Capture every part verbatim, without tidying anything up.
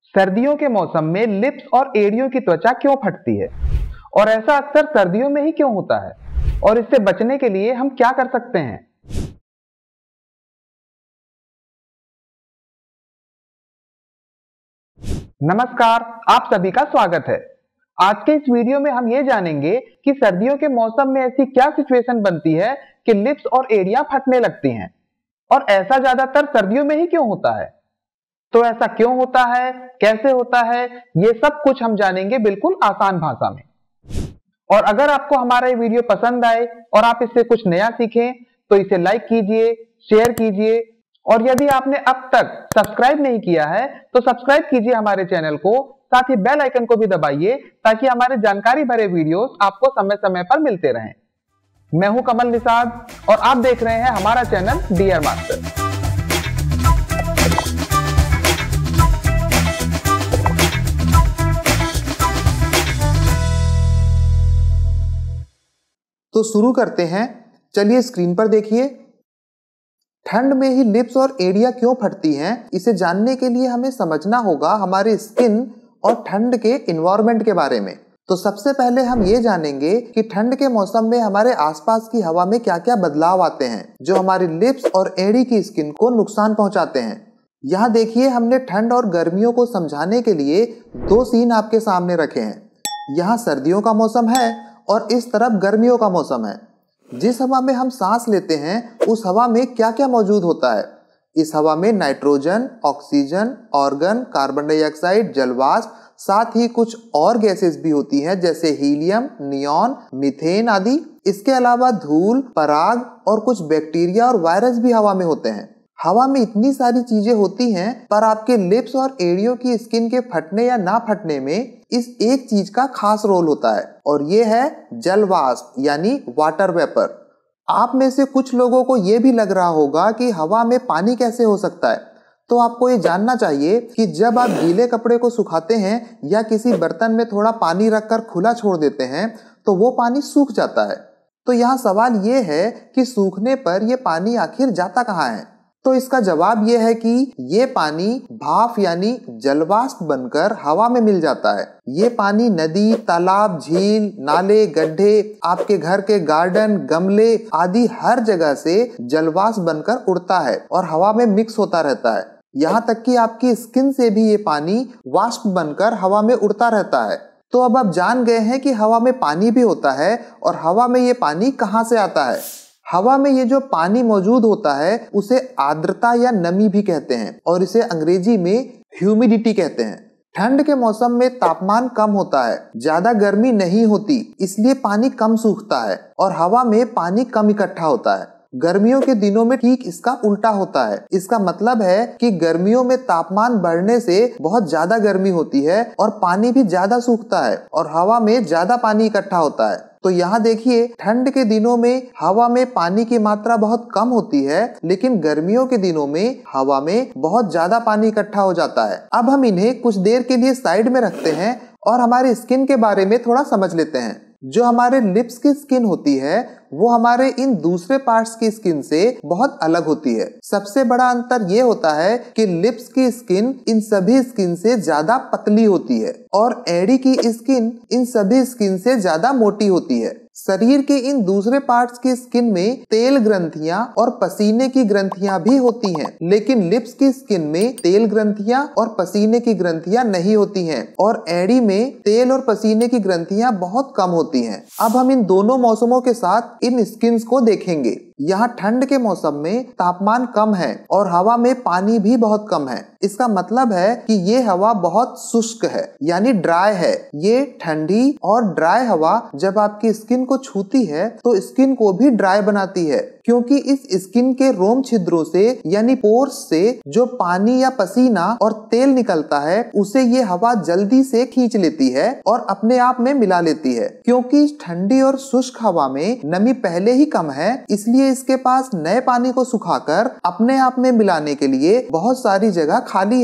सर्दियों के मौसम में लिप्स और एड़ियों की त्वचा क्यों फटती है और ऐसा अक्सर सर्दियों में ही क्यों होता है और इससे बचने के लिए हम क्या कर सकते हैं। नमस्कार, आप सभी का स्वागत है। आज के इस वीडियो में हम ये जानेंगे कि सर्दियों के मौसम में ऐसी क्या सिचुएशन बनती है कि लिप्स और एड़ियां फटने लगती हैं और ऐसा ज्यादातर सर्दियों में ही क्यों होता है। तो ऐसा क्यों होता है, कैसे होता है, ये सब कुछ हम जानेंगे बिल्कुल आसान भाषा में। और अगर आपको हमारा ये वीडियो पसंद आए और आप इससे कुछ नया सीखें तो इसे लाइक कीजिए, शेयर कीजिए और यदि आपने अब तक सब्सक्राइब नहीं किया है तो सब्सक्राइब कीजिए हमारे चैनल को, साथ ही बेल आइकन को भी दबाइए ताकि हमारे जानकारी भरे वीडियोस आपको समय समय पर मिलते रहें। मैं हूं कमल निषाद और आप देख रहे हैं हमारा चैनल डियर मास्टर। तो शुरू करते हैं। चलिए स्क्रीन पर देखिए। ठंड में ही लिप्स और एड़ियां क्यों फटती हैं, इसे जानने के लिए हमें समझना होगा हमारे स्किन और ठंड के इन्वायरमेंट के बारे में। तो सबसे पहले हम ये जानेंगे कि ठंड के मौसम में हमारे आसपास की हवा में क्या क्या बदलाव आते हैं जो हमारी लिप्स और एड़ी की स्किन को नुकसान पहुंचाते हैं। यहाँ देखिए, हमने ठंड और गर्मियों को समझाने के लिए दो सीन आपके सामने रखे हैं। यहाँ सर्दियों का मौसम है और इस तरफ गर्मियों का मौसम है। जिस हवा में हम सांस लेते हैं उस हवा में क्या क्या मौजूद होता है। इस हवा में nitrogen, oxygen, argon, carbon dioxide, जलवाष्प, साथ ही कुछ और गैसेस भी होती हैं जैसे हीलियम, नियॉन, मीथेन आदि। इसके अलावा धूल, पराग और कुछ बैक्टीरिया और वायरस भी हवा में होते हैं। हवा में इतनी सारी चीजें होती हैं पर आपके लिप्स और एड़ियों की स्किन के फटने या ना फटने में इस एक चीज का खास रोल होता है और ये है जलवाष्प यानी वाटर वेपर। आप में से कुछ लोगों को ये भी लग रहा होगा कि हवा में पानी कैसे हो सकता है। तो आपको ये जानना चाहिए कि जब आप गीले कपड़े को सुखाते हैं या किसी बर्तन में थोड़ा पानी रखकर खुला छोड़ देते हैं तो वो पानी सूख जाता है। तो यहाँ सवाल ये है कि सूखने पर ये पानी आखिर जाता कहाँ है। तो इसका जवाब ये है कि ये पानी भाप यानी जलवाष्प बनकर हवा में मिल जाता है। ये पानी नदी, तालाब, झील, नाले, गड्ढे, आपके घर के गार्डन, गमले आदि हर जगह से जलवाष्प बनकर उड़ता है और हवा में मिक्स होता रहता है। यहाँ तक कि आपकी स्किन से भी ये पानी वाष्प बनकर हवा में उड़ता रहता है। तो अब आप जान गए हैं कि हवा में पानी भी होता है और हवा में ये पानी कहाँ से आता है। हवा में ये जो पानी मौजूद होता है उसे आर्द्रता या नमी भी कहते हैं और इसे अंग्रेजी में ह्यूमिडिटी कहते हैं। ठंड के मौसम में तापमान कम होता है, ज्यादा गर्मी नहीं होती, इसलिए पानी कम सूखता है और हवा में पानी कम इकट्ठा होता है। गर्मियों के दिनों में ठीक इसका उल्टा होता है। इसका मतलब है कि गर्मियों में तापमान बढ़ने से बहुत ज्यादा गर्मी होती है और पानी भी ज्यादा सूखता है और हवा में ज्यादा पानी इकट्ठा होता है। तो यहाँ देखिए, ठंड के दिनों में हवा में पानी की मात्रा बहुत कम होती है लेकिन गर्मियों के दिनों में हवा में बहुत ज्यादा पानी इकट्ठा हो जाता है। अब हम इन्हें कुछ देर के लिए साइड में रखते हैं और हमारे स्किन के बारे में थोड़ा समझ लेते हैं। जो हमारे लिप्स की स्किन होती है वो हमारे इन दूसरे पार्ट्स की स्किन से बहुत अलग होती है। सबसे बड़ा अंतर ये होता है कि लिप्स की स्किन इन सभी स्किन से ज्यादा पतली होती है और एड़ी की स्किन इन सभी स्किन से ज्यादा मोटी होती है। शरीर के इन दूसरे पार्ट्स की स्किन में तेल ग्रंथियां और पसीने की ग्रंथियां भी होती हैं, लेकिन लिप्स की स्किन में तेल ग्रंथियां और पसीने की ग्रंथियां नहीं होती हैं और एड़ी में तेल और पसीने की ग्रंथियां बहुत कम होती हैं। अब हम इन दोनों मौसमों के साथ इन स्किन्स को देखेंगे। यहाँ ठंड के मौसम में तापमान कम है और हवा में पानी भी बहुत कम है। इसका मतलब है कि ये हवा बहुत शुष्क है यानी ड्राई है। ये ठंडी और ड्राई हवा जब आपकी स्किन को छूती है तो स्किन को भी ड्राई बनाती है, क्योंकि इस स्किन के रोम छिद्रों से यानी पोर्स से जो पानी या पसीना और तेल निकलता है उसे ये हवा जल्दी से खींच लेती है और अपने आप में मिला लेती है। क्योंकि ठंडी और शुष्क हवा में नमी पहले ही कम है, इसलिए इसके पास नए पानी को सुखाकर अपने आप में मिलाने के लिए बहुत सारी जगह खाली है।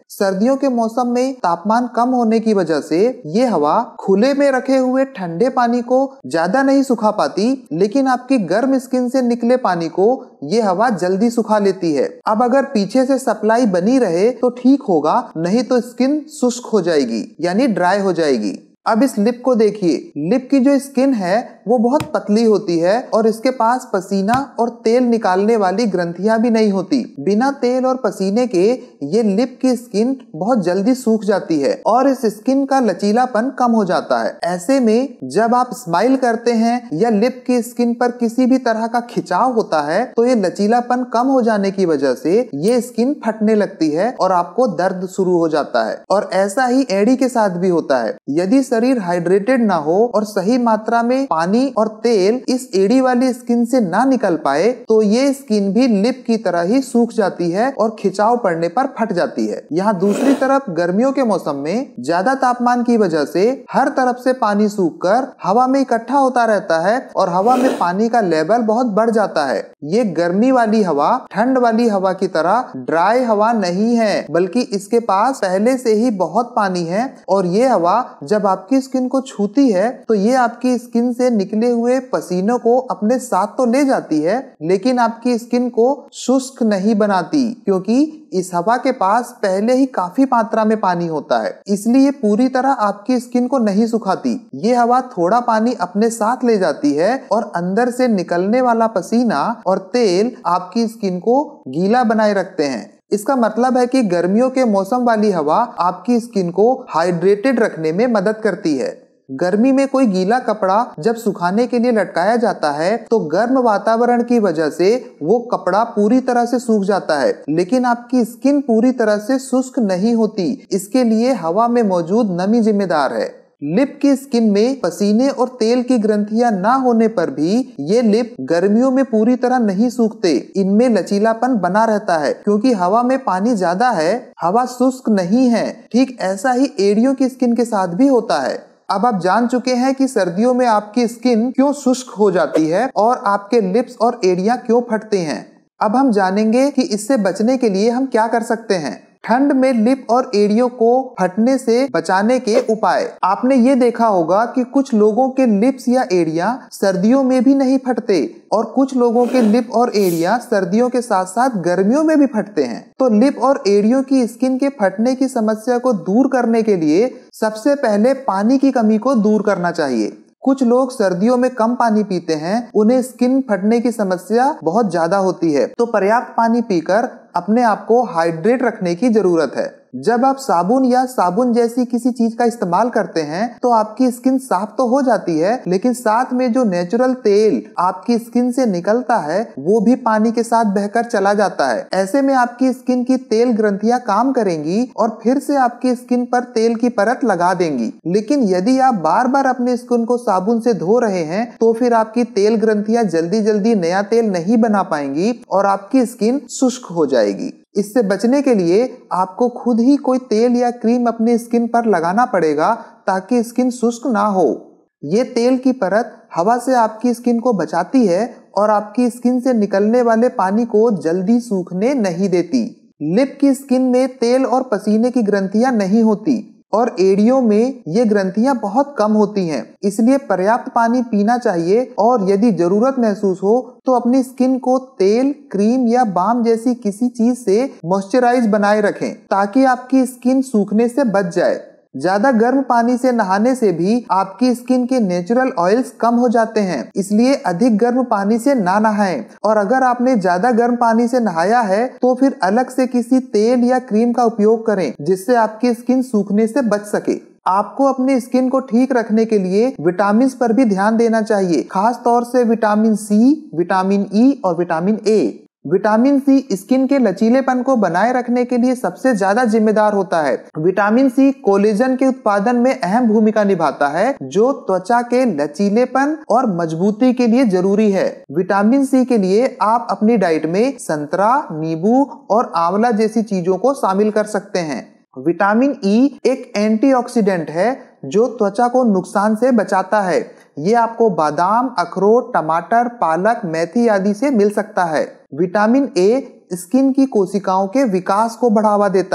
सर्दियों के मौसम में तापमान कम होने की वजह से ये हवा खुले में रखे हुए ठंडे पानी को ज्यादा नहीं सुखा पाती, लेकिन आपकी गर्म स्किन से निकले पानी को ये हवा जल्दी सुखा लेती है। अब अगर पीछे से सप्लाई बनी रहे तो ठीक होगा, नहीं तो स्किन शुष्क हो जाएगी यानी ड्राई हो जाएगी। अब इस लिप को देखिए, लिप की जो स्किन है वो बहुत पतली होती है और इसके पास पसीना और तेल निकालने वाली ग्रंथियां भी नहीं होती। बिना तेल और पसीने के ये लिप की स्किन बहुत जल्दी सूख जाती है और इस स्किन का लचीलापन कम हो जाता है। ऐसे में जब आप स्माइल करते हैं या लिप की स्किन पर किसी भी तरह का खिंचाव होता है तो ये लचीलापन कम हो जाने की वजह से ये स्किन फटने लगती है और आपको दर्द शुरू हो जाता है। और ऐसा ही एड़ी के साथ भी होता है। यदि शरीर हाइड्रेटेड ना हो और सही मात्रा में पानी और तेल इस एड़ी वाली स्किन से ना निकल पाए तो ये स्किन भी लिप की तरह ही सूख जाती है और खिंचाव पड़ने पर फट जाती है। यहाँ दूसरी तरफ गर्मियों के मौसम में ज्यादा तापमान की वजह से हर तरफ से पानी सूखकर हवा में इकट्ठा होता रहता है और हवा में पानी का लेवल बहुत बढ़ जाता है। ये गर्मी वाली हवा ठंड वाली हवा की तरह ड्राई हवा नहीं है, बल्कि इसके पास पहले से ही बहुत पानी है और ये हवा जब आपकी स्किन को छूती है तो ये आपकी स्किन से निकले हुए पसीनों को अपने साथ तो ले जाती है, लेकिन आपकी स्किन को शुष्क नहीं बनाती, क्योंकि इस हवा के पास पहले ही काफी मात्रा में पानी होता है। इसलिए पूरी तरह आपकी स्किन को नहीं सुखाती। ये हवा थोड़ा पानी अपने साथ ले जाती है और अंदर से निकलने वाला पसीना और तेल आपकी स्किन को गीला बनाए रखते हैं। इसका मतलब है कि गर्मियों के मौसम वाली हवा आपकी स्किन को हाइड्रेटेड रखने में मदद करती है। गर्मी में कोई गीला कपड़ा जब सुखाने के लिए लटकाया जाता है तो गर्म वातावरण की वजह से वो कपड़ा पूरी तरह से सूख जाता है, लेकिन आपकी स्किन पूरी तरह से शुष्क नहीं होती। इसके लिए हवा में मौजूद नमी जिम्मेदार है। लिप की स्किन में पसीने और तेल की ग्रंथियां ना होने पर भी ये लिप गर्मियों में पूरी तरह नहीं सूखते। इनमें लचीलापन बना रहता है क्योंकि हवा में पानी ज्यादा है, हवा शुष्क नहीं है। ठीक ऐसा ही एड़ियों की स्किन के साथ भी होता है। अब आप जान चुके हैं कि सर्दियों में आपकी स्किन क्यों शुष्क हो जाती है और आपके लिप्स और एड़ियां क्यों फटते हैं। अब हम जानेंगे कि इससे बचने के लिए हम क्या कर सकते हैं। ठंड में लिप और एड़ियों को फटने से बचाने के उपाय। आपने ये देखा होगा कि कुछ लोगों के लिप्स या एड़ियां सर्दियों में भी नहीं फटते और कुछ लोगों के लिप और एड़ियां सर्दियों के साथ साथ गर्मियों में भी फटते हैं। तो लिप और एड़ियों की स्किन के फटने की समस्या को दूर करने के लिए सबसे पहले पानी की कमी को दूर करना चाहिए। कुछ लोग सर्दियों में कम पानी पीते हैं, उन्हें स्किन फटने की समस्या बहुत ज्यादा होती है, तो पर्याप्त पानी पीकर अपने आप को हाइड्रेट रखने की जरूरत है। जब आप साबुन या साबुन जैसी किसी चीज का इस्तेमाल करते हैं तो आपकी स्किन साफ तो हो जाती है, लेकिन साथ में जो नेचुरल तेल आपकी स्किन से निकलता है वो भी पानी के साथ बहकर चला जाता है। ऐसे में आपकी स्किन की तेल ग्रंथियां काम करेंगी और फिर से आपकी स्किन पर तेल की परत लगा देंगी। लेकिन यदि आप बार बार अपनी स्किन को साबुन से धो रहे हैं तो फिर आपकी तेल ग्रंथियां जल्दी जल्दी नया तेल नहीं बना पाएंगी और आपकी स्किन शुष्क हो जाएगी। इससे बचने के लिए आपको खुद ही कोई तेल या क्रीम अपनी स्किन पर लगाना पड़ेगा ताकि स्किन शुष्क ना हो। ये तेल की परत हवा से आपकी स्किन को बचाती है और आपकी स्किन से निकलने वाले पानी को जल्दी सूखने नहीं देती। लिप की स्किन में तेल और पसीने की ग्रंथियां नहीं होती और एड़ियों में ये ग्रंथियां बहुत कम होती हैं, इसलिए पर्याप्त पानी पीना चाहिए और यदि जरूरत महसूस हो तो अपनी स्किन को तेल, क्रीम या बाम जैसी किसी चीज से मॉइस्चराइज बनाए रखें ताकि आपकी स्किन सूखने से बच जाए। ज्यादा गर्म पानी से नहाने से भी आपकी स्किन के नेचुरल ऑयल्स कम हो जाते हैं, इसलिए अधिक गर्म पानी से ना नहाएं। और अगर आपने ज्यादा गर्म पानी से नहाया है तो फिर अलग से किसी तेल या क्रीम का उपयोग करें जिससे आपकी स्किन सूखने से बच सके। आपको अपनी स्किन को ठीक रखने के लिए विटामिन पर भी ध्यान देना चाहिए, खास तौर से विटामिन सी, विटामिन ई और vitamin A. Vitamin C skin के लचीलेपन को बनाए रखने के लिए सबसे ज्यादा जिम्मेदार होता है। विटामिन सी कोलेजन के उत्पादन में अहम भूमिका निभाता है जो त्वचा के लचीलेपन और मजबूती के लिए जरूरी है। विटामिन सी के लिए आप अपनी डाइट में संतरा, नींबू और आंवला जैसी चीजों को शामिल कर सकते हैं। विटामिन ई एक एंटीऑक्सीडेंट है जो त्वचा को नुकसान से बचाता है। ये आपको बादाम, अखरोट, टमाटर, पालक, मेथी आदि से मिल सकता है। विटामिन ए स्किन की कोशिकाओं के विकास को बढ़ावा देता है।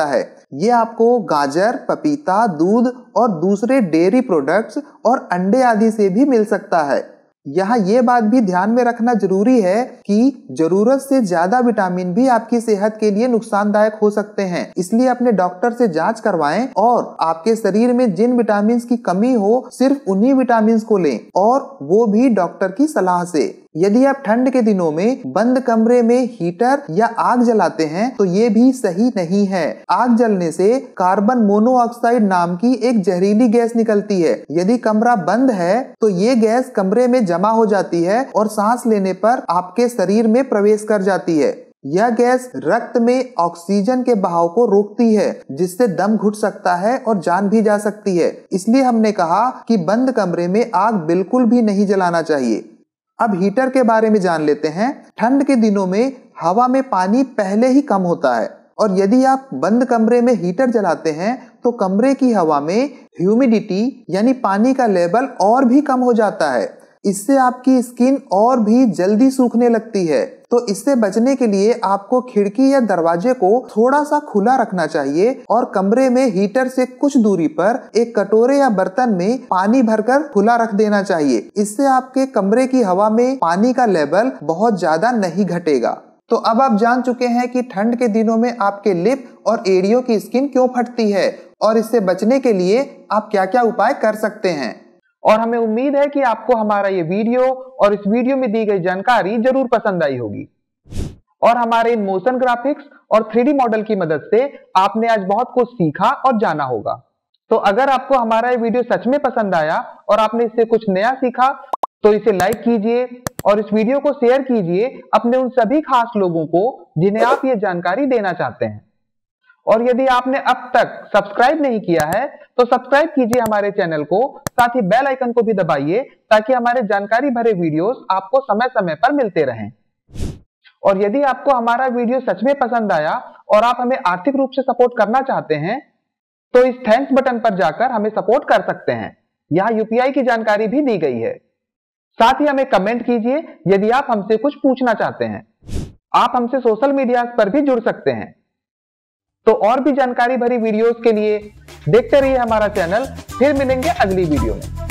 ये आपको गाजर, पपीता, दूध और दूसरे डेयरी प्रोडक्ट्स और अंडे आदि से भी मिल सकता है। यहाँ ये बात भी ध्यान में रखना जरूरी है कि जरूरत से ज्यादा विटामिन भी आपकी सेहत के लिए नुकसानदायक हो सकते हैं, इसलिए अपने डॉक्टर से जांच करवाएं और आपके शरीर में जिन विटामिन की कमी हो सिर्फ उन्हीं विटामिन को लें और वो भी डॉक्टर की सलाह से। यदि आप ठंड के दिनों में बंद कमरे में हीटर या आग जलाते हैं तो ये भी सही नहीं है। आग जलने से कार्बन मोनोऑक्साइड नाम की एक जहरीली गैस निकलती है। यदि कमरा बंद है तो ये गैस कमरे में जमा हो जाती है और सांस लेने पर आपके शरीर में प्रवेश कर जाती है। यह गैस रक्त में ऑक्सीजन के बहाव को रोकती है, जिससे दम घुट सकता है और जान भी जा सकती है। इसलिए हमने कहा कि बंद कमरे में आग बिल्कुल भी नहीं जलाना चाहिए। अब हीटर के बारे में जान लेते हैं। ठंड के दिनों में हवा में पानी पहले ही कम होता है और यदि आप बंद कमरे में हीटर जलाते हैं तो कमरे की हवा में ह्यूमिडिटी यानी पानी का लेवल और भी कम हो जाता है। इससे आपकी स्किन और भी जल्दी सूखने लगती है। तो इससे बचने के लिए आपको खिड़की या दरवाजे को थोड़ा सा खुला रखना चाहिए और कमरे में हीटर से कुछ दूरी पर एक कटोरे या बर्तन में पानी भरकर खुला रख देना चाहिए। इससे आपके कमरे की हवा में पानी का लेवल बहुत ज्यादा नहीं घटेगा। तो अब आप जान चुके हैं कि ठंड के दिनों में आपके लिप और एड़ियों की स्किन क्यों फटती है और इससे बचने के लिए आप क्या क्या उपाय कर सकते हैं। और हमें उम्मीद है कि आपको हमारा ये वीडियो और इस वीडियो में दी गई जानकारी जरूर पसंद आई होगी और हमारे इन मोशन ग्राफिक्स और थ्री डी मॉडल की मदद से आपने आज बहुत कुछ सीखा और जाना होगा। तो अगर आपको हमारा ये वीडियो सच में पसंद आया और आपने इससे कुछ नया सीखा तो इसे लाइक कीजिए और इस वीडियो को शेयर कीजिए अपने उन सभी खास लोगों को जिन्हें आप ये जानकारी देना चाहते हैं। और यदि आपने अब तक सब्सक्राइब नहीं किया है तो सब्सक्राइब कीजिए हमारे चैनल को, साथ ही बेल आइकन को भी दबाइए ताकि हमारे जानकारी भरे वीडियोस आपको समय समय पर मिलते रहें। और यदि आपको हमारा वीडियो सच में पसंद आया और आप हमें आर्थिक रूप से सपोर्ट करना चाहते हैं तो इस थैंक्स बटन पर जाकर हमें सपोर्ट कर सकते हैं। यहाँ यूपीआई की जानकारी भी दी गई है। साथ ही हमें कमेंट कीजिए यदि आप हमसे कुछ पूछना चाहते हैं। आप हमसे सोशल मीडिया पर भी जुड़ सकते हैं। तो और भी जानकारी भरी वीडियोस के लिए देखते रहिए हमारा चैनल। फिर मिलेंगे अगली वीडियो में।